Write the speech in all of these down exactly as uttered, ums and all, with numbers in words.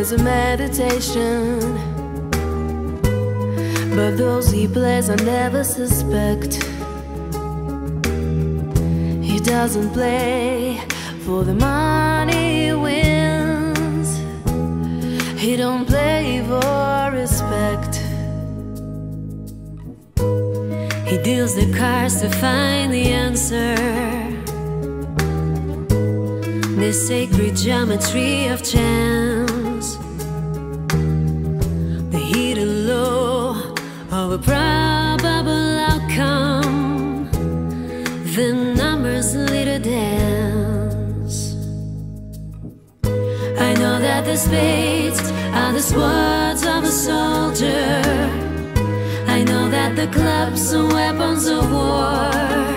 is a meditation, but those he plays I never suspect. He doesn't play for the money he wins. He don't play for respect. He deals the cards to find the answer, the sacred geometry of chance, the hidden law of a probable outcome. The numbers lead a dance. I know that the spades are the swords of a soldier. I know that the clubs are weapons of war.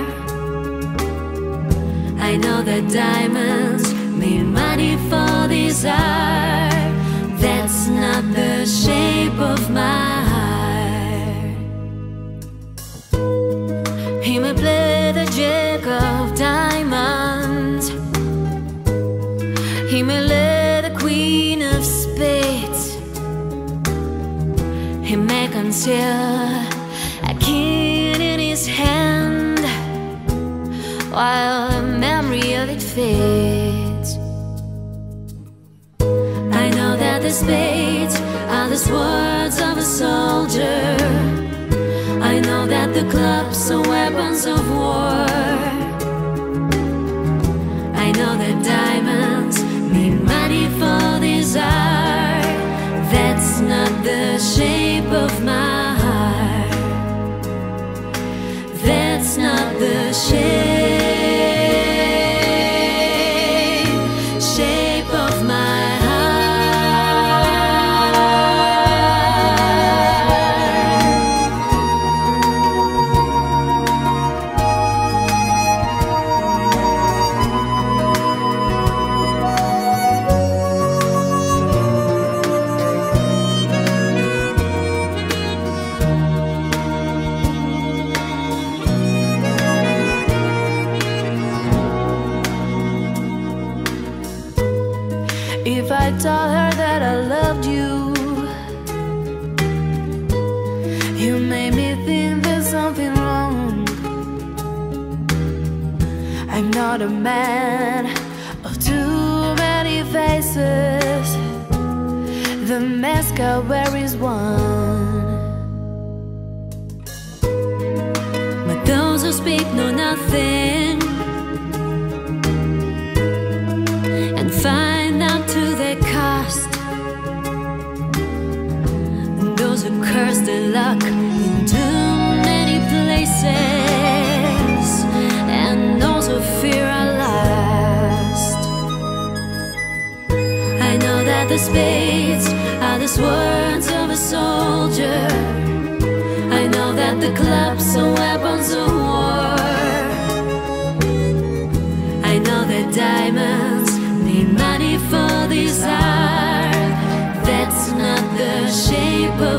I know that diamonds mean money for desire. That's not the shape of my heart. He may play the jack of diamonds, he may lay the queen of spades, he may conceal a king in his hand while the memory of it fades. I know that the spades are the swords of a soldier. I know that the clubs are weapons of war. I know that diamonds mean money for desire. That's not the shape of my heart. That's not the shape, shape of my If I told her that I loved you, you made me think there's something wrong. I'm not a man of too many faces. The mask I wear is one, but those who speak know nothing and find out to their cost. And those who curse their luck in too many places, and those who fear are lost. I know that the spades are the swords of a soldier. I know that the clubs are weapons of war. I know that diamonds need money for desire. That's not the shape of